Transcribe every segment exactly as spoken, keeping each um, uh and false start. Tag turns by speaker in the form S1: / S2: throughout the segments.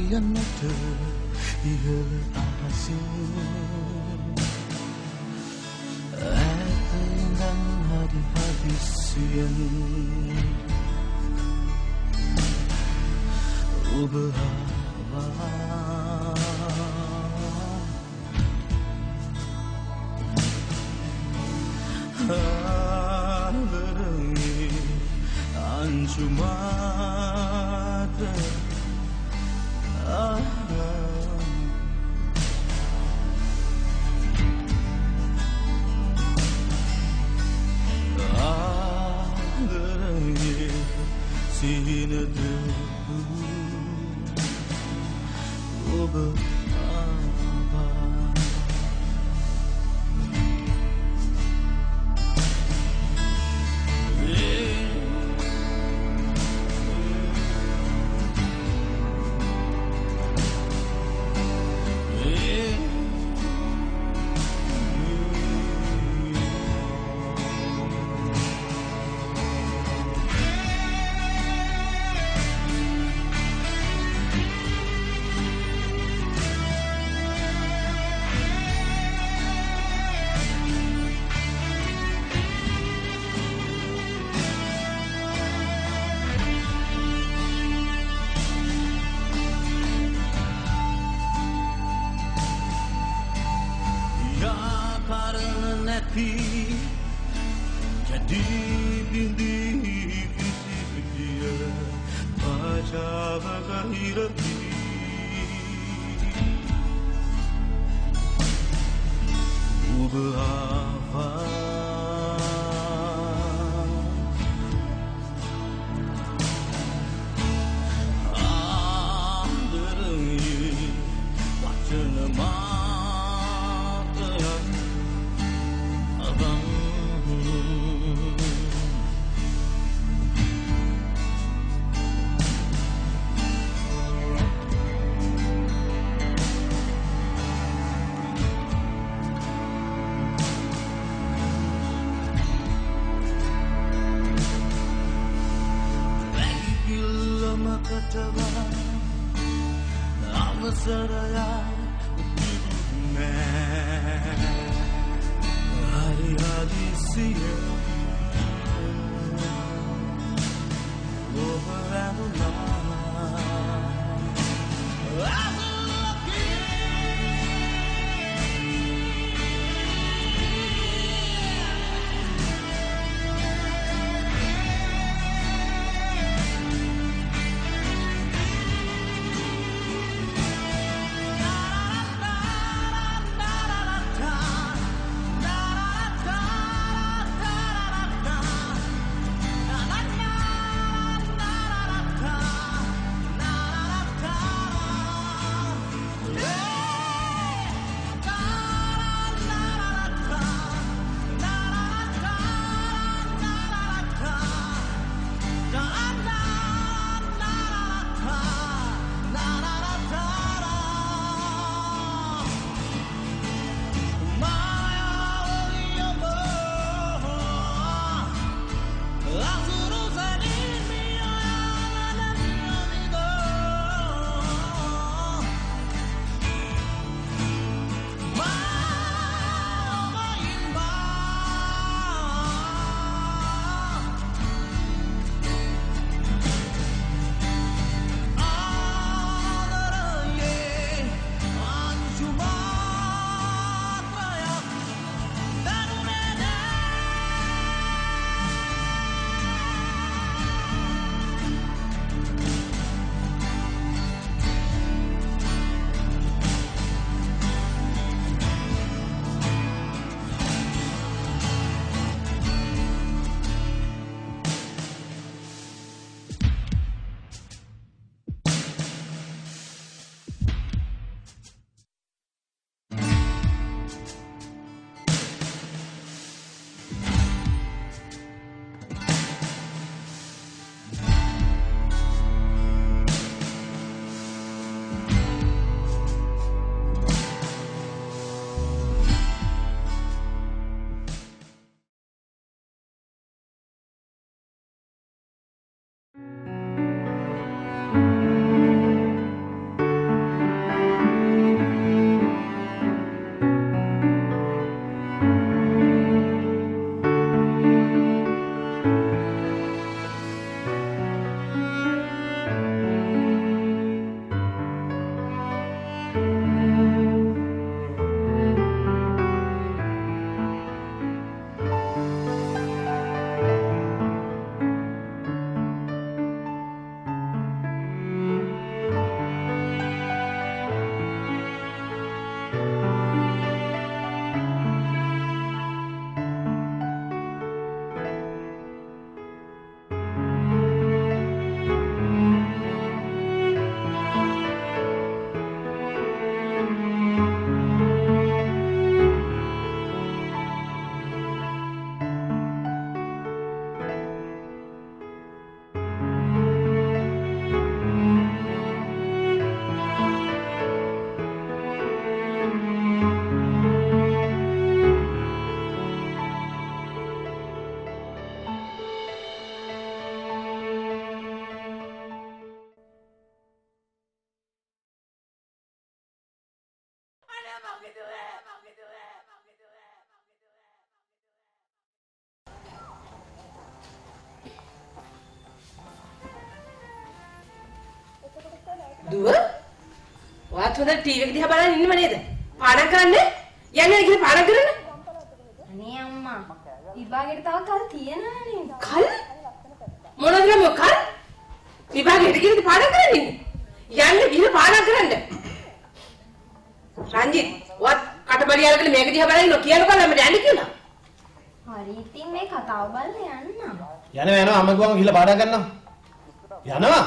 S1: යන්නට ඉහළ අහසින් ඈත ඉඳන් හරි හදිස්සියෙන් ඔබ ආවා ආදරේ අංශුමාත ආදරේ සිහිනද ඔබ jadi bindi dia baca bagahirati ubahava anderangi wacana mata abang katawa avasaraya upidume hari hadisiya overanula
S2: Time දුව වාත් හොඳ ටීවී එක දිහා බලන් ඉන්නව නේද? පාඩම් කරන්නේ? යන්නේ කියලා පාඩම් කරන්න.
S3: අනේ අම්මා විභාගෙට තව කල් තියෙනවා නේද?
S2: කල්? මොනවද මේ කල්? විභාගෙට ගිහින් පාඩම් කරන්නේ? යන්නේ ගිහින් පාඩම් කරන්න. රංජිත් වත් කටබඩිය අරගෙන මේක දිහා බලන් ඉන්න කියනකෝ ළමයට යන්නේ කියලා.
S3: හරි ඉතින් මේ කතාව බලලා යන්න.
S4: යනවා යනවා අම්ම ගිහම ගිහලා පාඩම් කරනවා. යනවා.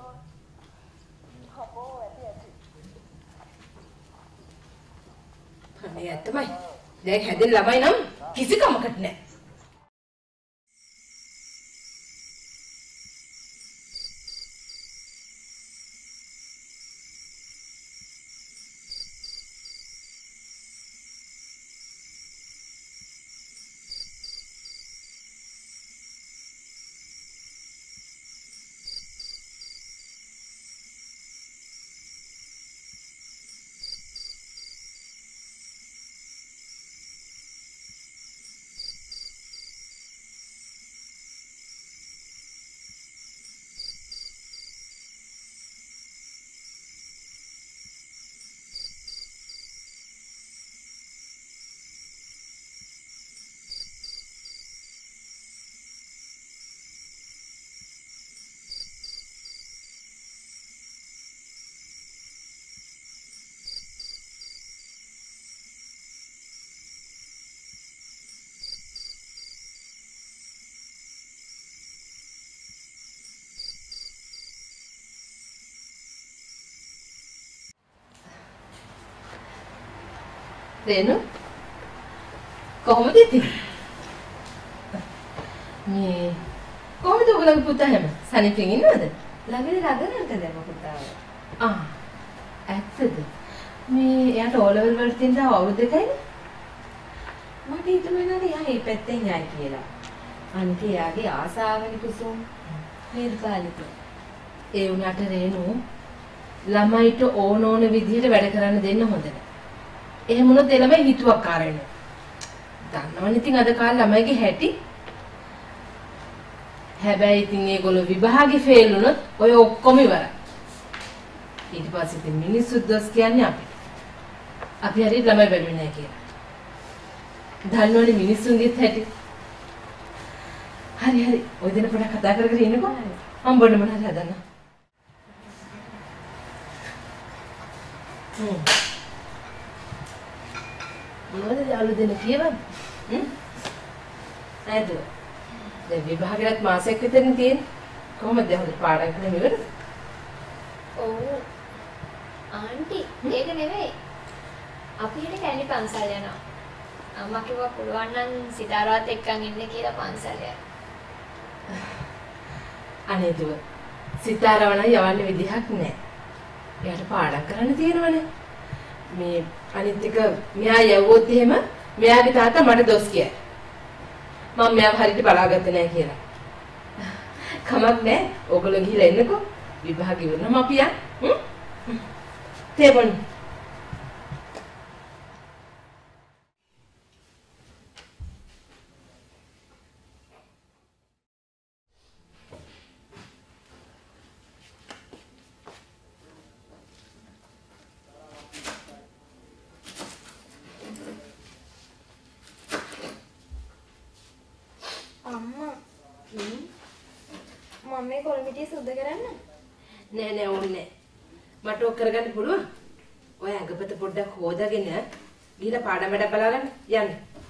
S2: අනේ ඇත්තමයි. දැන් හැදෙන ළමයි නම් කිසි කමකට නැහැ. රේනු කොහොමද ඉතින්? මේ කොහොමද ඔයගොල්ලෝ පුතා හැම සනිපින් ඉන්නවද?
S3: ළඟදී රගනන්ට දැම්ම පුතාව.
S2: ආ ඇත්තද? මේ එයාට ඕ ලෙවල් වලට තියෙන දා අවුරුදු දෙකයිනේ. මට හිතුණා නේද එයා මේ පැත්තෙන් යයි කියලා. අනිත් එයාගේ ආසාවනේ කුසුම්.
S3: නිර්පාලිත.
S2: ඒ උනාට රේනු ළමයිට ඕන ඕන විදිහට වැඩ කරන්න දෙන්න හොඳ නැහැ. එහෙම වුණොත් ඒ ළමයි හිතුවක්කාර වෙනවා. දන්නවනේ ඉතින් අද කාලේ ළමයිගේ හැටි. හැබැයි ඉතින් ඒගොල්ලෝ විභාගේ ෆේල් වුණොත් ඔය ඔක්කොම ඉවරයි. ඊට පස්සේ ඉතින් මිනිස්සු දොස් කියන්නේ අපිට. අපි හරියට ළමයි බැලුවේ නැහැ කියලා. දන්නවනේ මිනිස්සුන්ගේත් හැටි. හරි හරි. ඔය දෙන පොඩක් කතා කර කර ඉන්නකෝ. මම බොන්න මොනවද හදන්න. හ්ම්. මොනවද යාළු දෙන කියවන්නේ? හ්ම්? නේද? දැන් විභාගයක් මාසයක් විතරනේ තියෙන්නේ. කොහොමද දැන් හොඳ පාඩම් කරන්න ඉවරද?
S3: ඔව්. ආන්ටි ඒක නෙවෙයි. අපි හිට කැලි පන්සල් යනවා. අම්මා කිව්වා පුළුවන් නම් සිතාරාත් එක්කන් ඉන්න කියලා පන්සල් යන්න.
S2: අනේ දුව. සිතාරව නම් යවන්න විදිහක් නැහැ. එයාට පාඩම් කරන්න තියෙනවනේ. මේ අනිත් එක මෙයා යවුවොත් එහෙම මෙයාගේ තාත්තා මට දොස් කියයි. මම මෙයාව හරියට බලාගත්තේ නැහැ කියලා. කමක් නැහැ. ඕගොල්ලෝ ගිහලා එන්නකෝ. විභාග ඉවරනම අපි යන්. හ්ම්. තේබොන්.
S3: මම මේ කොල්මිටිය සුද්ධ කරන්න.
S2: නෑ නෑ ඕනේ. මට ඔක් කරගන්න පුළුවන්. ඔය අඟපත පොඩ්ඩක් හොදාගෙන ගිහලා පාඩම් වැඩ බලාගන්න යන්න.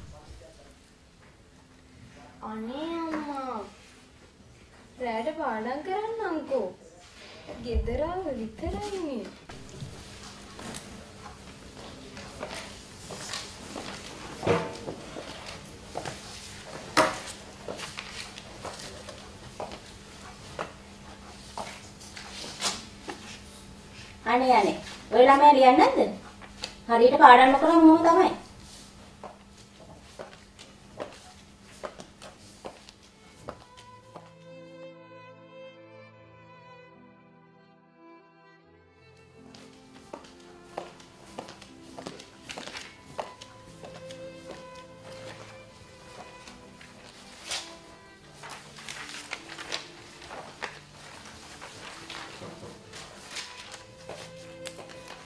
S3: අනේ අම්මා. රැට පාඩම් කරන්නම්කෝ. ගෙදර විතරයිනේ.
S5: අනේ අනේ ඔය ළමයා ලියන්නේ නැද්ද? හරියට පාඩම් නොකරම මොහොම තමයි.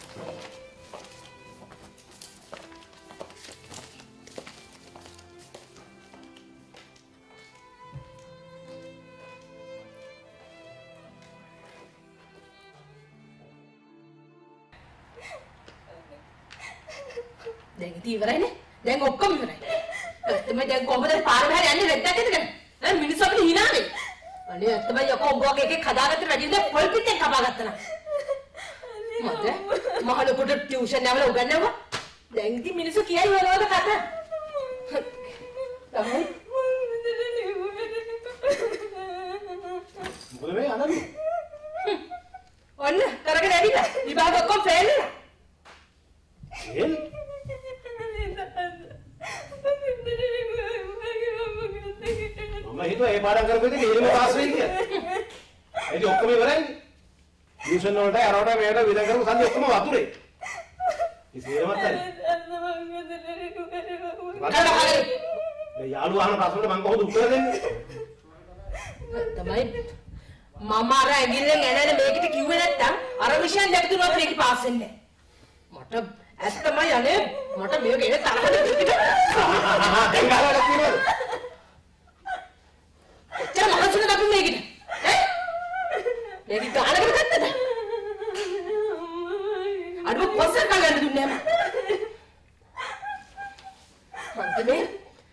S2: දැන් ඉතින් ඉවරයිනේ. දැන් ඔක්කොම ඉවරයි. තමයි දැන් කොහොමද පාර බහර යන්නේ නැත්තද කියලා. දැන් මිනිස්සු අපිට hinaනේ. අනේ තමයි යකෝ උඹ වගේ එකෙක් හදාගත්ත රැඩියද පොල් පිටේ කපා ගත්තා නා. මද මහලුකට ටියුෂන් යවලා උගන්වනවා. දැන් ඉතින් මිනිස්සු කියයි වලවද කතා. තමයි
S4: මොකද මේ අනන්නේ?
S2: ඔන්න කරගෙන ඇවිල්ලා. විභාග ඔක්කොම ෆේල් වෙලා.
S4: ෆේල්? මම හිතුවා ඒ පාඩම් කරපු එකේ ඉරිම පාස් වෙයි කියලා. ඒක ඔක්කොම ඉවරයි. ටියුෂන් වලට අරවට මේකට විතර කරපු සල්ලි ඔක්කොම වතුරේ. ඉතින්මත් හරි. මේ යාළුවා අහන ප්‍රශ්නෙට මම කොහොමද උත්තර දෙන්නේ?
S2: තමයි මම අර ඇඟිල්ලෙන් එනනේ මේකට කිව්වේ නැත්තම් අර විෂයන් දෙක තුනක් මේක පාස් වෙන්නේ නැහැ. මට ඇස් තමයි අනේ මට මේක එන තරහද
S4: දැන් ගහලා තියෙනවද?
S2: ඔච්චර මහසුන අපි මේකට ඈ මේක ගහනකට ගත්තද? අඩුව පොසර් කල්යන්න දුන්නේ නැහැ මම. අන්තිමේ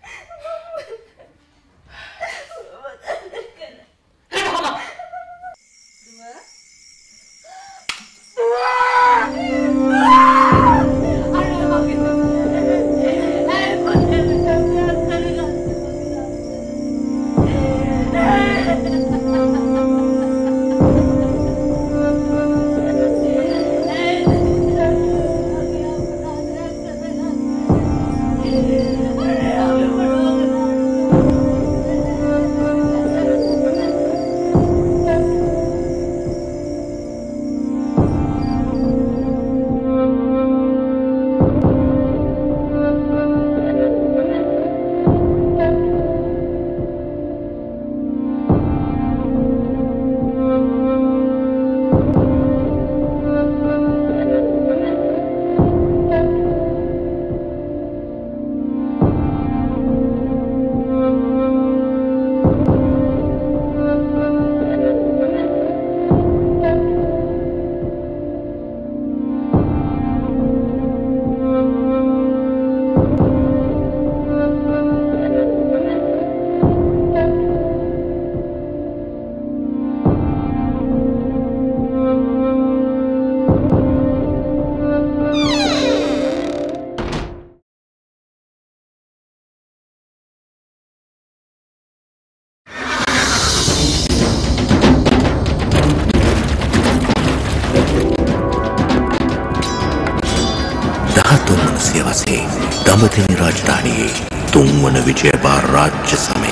S6: දඹදෙණි රාජධානියේ තුන්වන විජයබාර් රාජ්‍ය සමය.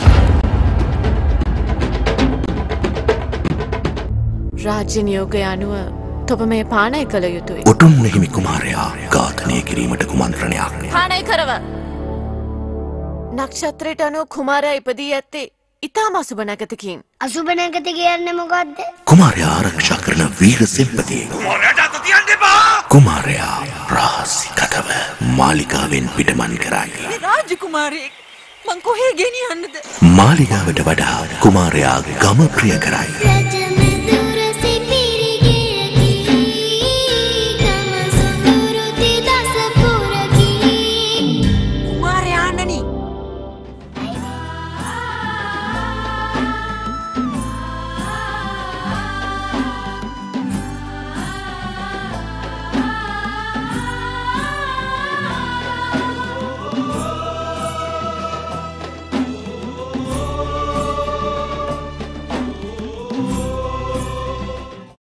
S7: රාජ්‍ය නියෝගය අනුව තොප මේ පානය කළ යුතුයි.
S6: උතුම් හිමි කුමාරයා ඝාතනය කිරීමට කුමන්ත්‍රණයක්.
S7: පානය කරව. නක්ෂත්‍රයට අනුව කුමාරයා ඉපදී ඇත්තේ ඉතාම අසුබ නැගතකින්.
S8: අසුබ නැගත කියන්නේ මොකද්ද?
S6: කුමාරයා ආරක්ෂා කරන වීර සිල්පතියෙක්. කුමාරයාට අත තියන්න එපා. කුමාරයා රහසිගතව මාලිගාවෙන් පිටමන් කරයි.
S7: රාජකුමාරයෙක් මං කොහේ ගෙනියන්නද?
S6: මාලිගාවට වඩා කුමාරයා ගම ප්‍රිය කරයි.